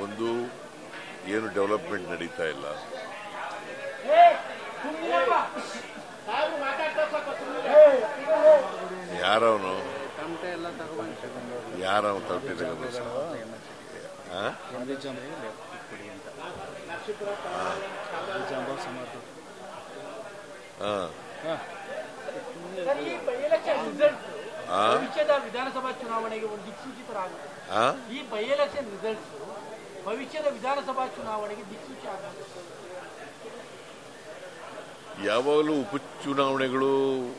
ಒಂದು ಏನು ಡೆವಲಪ್ಮೆಂಟ್ ನಡೀತಾ ಇಲ್ಲ. ಯಾರವನು ತಮಟೆ ತಗೊಂಡು ಭವಿಷ್ಯದ ವಿಧಾನಸಭಾ ಚುನಾವಣೆಗೆ ಒಂದು ದಿಕ್ಸೂಚಿತರಾಗುತ್ತೆ. ಈ ಬೈ ಎಲೆಕ್ಷನ್ ರಿಸಲ್ಟ್ಸ್ ಭವಿಷ್ಯದ ವಿಧಾನಸಭಾ ಚುನಾವಣೆಗೆ ದಿಕ್ಸೂಚಿ ಆಗುತ್ತೆ. ಯಾವಾಗಲೂ ಉಪಚುನಾವಣೆಗಳು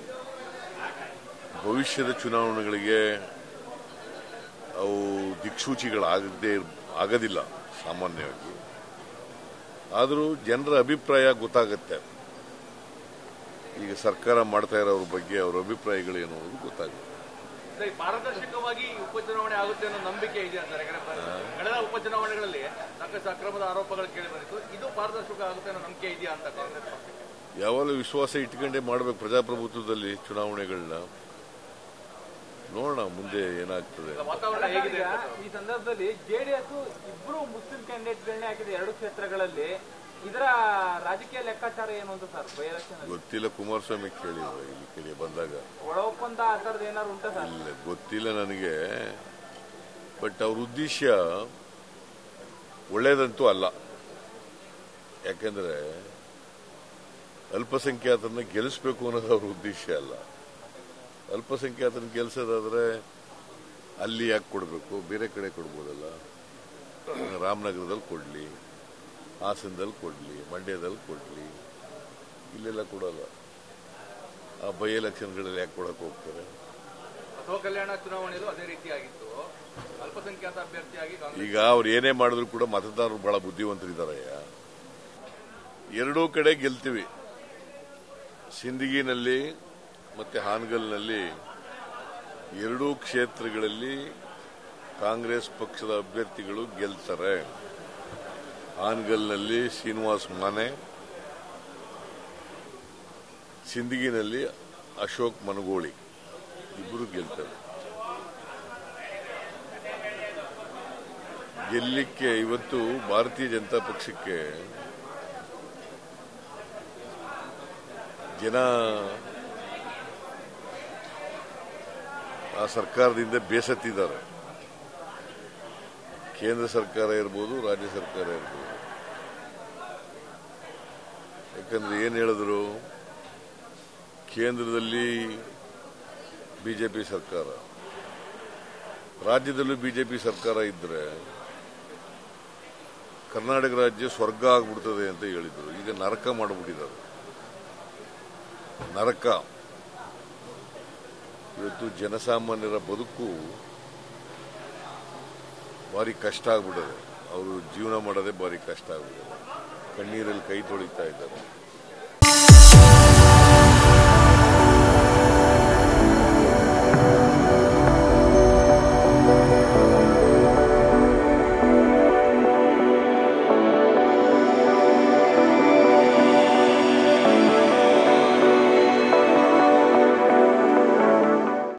ಭವಿಷ್ಯದ ಚುನಾವಣೆಗಳಿಗೆ ಅವು ಆಗೋದಿಲ್ಲ ಸಾಮಾನ್ಯವಾಗಿ. ಆದರೂ ಜನರ ಅಭಿಪ್ರಾಯ ಗೊತ್ತಾಗುತ್ತೆ. ಈಗ ಸರ್ಕಾರ ಮಾಡ್ತಾ ಇರೋರ ಬಗ್ಗೆ ಅವರ ಅಭಿಪ್ರಾಯಗಳೇನು ಅನ್ನೋದು ಗೊತ್ತಾಗುತ್ತೆ. ಪಾರದರ್ಶಕವಾಗಿ ಉಪಚುನಾವಣೆ ಆಗುತ್ತೆ ಅನ್ನೋ ನಂಬಿಕೆ ಇದೆ ಅಂತಾರೆ. ಕಳೆದ ಉಪಚುನಾವಣೆಗಳಲ್ಲಿ ಸಾಕಷ್ಟು ಅಕ್ರಮದ ಆರೋಪಗಳು ಕೇಳಿ ಬಂದಿತ್ತು. ಇದು ಪಾರದರ್ಶಕ ಆಗುತ್ತೆ ಅನ್ನೋ ನಂಬಿಕೆ ಇದೆಯಾ ಅಂತ ಕಾಂಗ್ರೆಸ್ ಪಕ್ಷಕ್ಕೆ? ಯಾವಾಗಲೂ ವಿಶ್ವಾಸ ಇಟ್ಕೊಂಡೇ ಮಾಡಬೇಕು ಪ್ರಜಾಪ್ರಭುತ್ವದಲ್ಲಿ ಚುನಾವಣೆಗಳನ್ನ. ನೋಡೋಣ ಮುಂದೆ ಏನಾಗ್ತದೆ. ವಾತಾವರಣ ಹೇಗಿದೆ ಈ ಸಂದರ್ಭದಲ್ಲಿ? ಜೆಡಿಎಸ್ ಇಬ್ಬರು ಮುಸ್ಲಿಂ ಕ್ಯಾಂಡಿಡೇಟ್ಗಳನ್ನೇ ಹಾಕಿದೆ 2 ಕ್ಷೇತ್ರಗಳಲ್ಲಿ. ಇದರ ರಾಜಕೀಯ ಲೆಕ್ಕಾಚಾರ ಏನು ಅಂತ ಸರ್? ಬೈ ಎಲೆಕ್ಷನ್ ಗೊತ್ತಿಲ್ಲ. ಕುಮಾರಸ್ವಾಮಿ ಕೇಳಿದ್ರು ಇಲ್ಲಿ ಕಡೆ ಬಂದಾಗ. ಒಳ ಒಪ್ಪಂದ ಆ ಥರದ್ದು ಏನಾದ್ರು ಉಂಟಾ ಸರ್? ಇಲ್ಲ, ಗೊತ್ತಿಲ್ಲ ನನಗೆ. ಬಟ್ ಅವ್ರ ಉದ್ದೇಶ ಒಳ್ಳೇದಂತೂ ಅಲ್ಲ. ಯಾಕೆಂದ್ರೆ ಅಲ್ಪಸಂಖ್ಯಾತರನ್ನ ಗೆಲ್ಲಿಸಬೇಕು ಅನ್ನೋದು ಅವ್ರ ಉದ್ದೇಶ ಅಲ್ಲ. ಅಲ್ಪಸಂಖ್ಯಾತರನ್ನ ಗೆಲ್ಸೋದಾದ್ರೆ ಅಲ್ಲಿ ಯಾಕೆ ಕೊಡಬೇಕು? ಬೇರೆ ಕಡೆ ಕೊಡ್ಬೋದಲ್ಲ. ರಾಮನಗರದಲ್ಲಿ ಕೊಡ್ಲಿ, ಹಾಸನದಲ್ಲಿ ಕೊಡ್ಲಿ, ಮಂಡ್ಯದಲ್ಲಿ ಕೊಡ್ಲಿ, ಇಲ್ಲೆಲ್ಲ ಕೊಡಲ್ಲ. ಆ ಬೈ ಎಲೆಕ್ಷನ್ಗಳಲ್ಲಿ ಯಾಕೆ ಕೊಡಕ್ ಹೋಗ್ತಾರೆ? ಅಥವಾ ಕಲ್ಯಾಣ ಚುನಾವಣೆಯಲ್ಲೂ ಅದೇ ರೀತಿಯಾಗಿತ್ತು. ಅಲ್ಪಸಂಖ್ಯಾತ ಅಭ್ಯರ್ಥಿಯಾಗಿ ಈಗ ಅವ್ರು ಏನೇ ಮಾಡಿದ್ರು ಕೂಡ ಮತದಾರರು ಬಹಳ ಬುದ್ಧಿವಂತರಿದ್ದಾರೆ. ಎರಡೂ ಕಡೆ ಗೆಲ್ತೀವಿ. ಸಿಂದಗಿನಲ್ಲಿ ಮತ್ತೆ ಹಾನಗಲ್ನಲ್ಲಿ ಎರಡೂ ಕ್ಷೇತ್ರಗಳಲ್ಲಿ ಕಾಂಗ್ರೆಸ್ ಪಕ್ಷದ ಅಭ್ಯರ್ಥಿಗಳು ಗೆಲ್ತಾರೆ. ಹಾನಗಲ್ನಲ್ಲಿ ಶ್ರೀನಿವಾಸ್ ಮಾನೆ, ಸಿಂದಗಿನಲ್ಲಿ ಅಶೋಕ್ ಮನಗೋಳಿ ಇಬ್ಬರು ಗೆಲ್ತಾರೆ. ಗೆಲ್ಲಲಿಕ್ಕೆ ಇವತ್ತು ಭಾರತೀಯ ಜನತಾ ಪಕ್ಷಕ್ಕೆ ಜನ ಆ ಸರ್ಕಾರದಿಂದ ಬೇಸತ್ತಿದ್ದಾರೆ. ಕೇಂದ್ರ ಸರ್ಕಾರ ಇರ್ಬೋದು, ರಾಜ್ಯ ಸರ್ಕಾರ ಇರ್ಬೋದು. ಯಾಕಂದ್ರೆ ಏನ್ ಹೇಳಿದ್ರು, ಕೇಂದ್ರದಲ್ಲಿ ಬಿಜೆಪಿ ಸರ್ಕಾರ, ರಾಜ್ಯದಲ್ಲೂ ಬಿಜೆಪಿ ಸರ್ಕಾರ ಇದ್ರೆ ಕರ್ನಾಟಕ ರಾಜ್ಯ ಸ್ವರ್ಗ ಆಗ್ಬಿಡ್ತದೆ ಅಂತ ಹೇಳಿದ್ರು. ಈಗ ನರಕ ಮಾಡಿಬಿಟ್ಟಿದ್ದಾರೆ. ನರಕ. ಇವತ್ತು ಜನಸಾಮಾನ್ಯರ ಬದುಕು ಭಾರಿ ಕಷ್ಟ ಆಗ್ಬಿಟ್ಟಿದೆ. ಅವರು ಜೀವನ ಮಾಡೋದೇ ಭಾರಿ ಕಷ್ಟ ಆಗ್ಬಿಟ್ಟಿದೆ. ಕಣ್ಣೀರಲ್ಲಿ ಕೈ ತೊಳಿತಾ ಇದ್ದಾರೆ.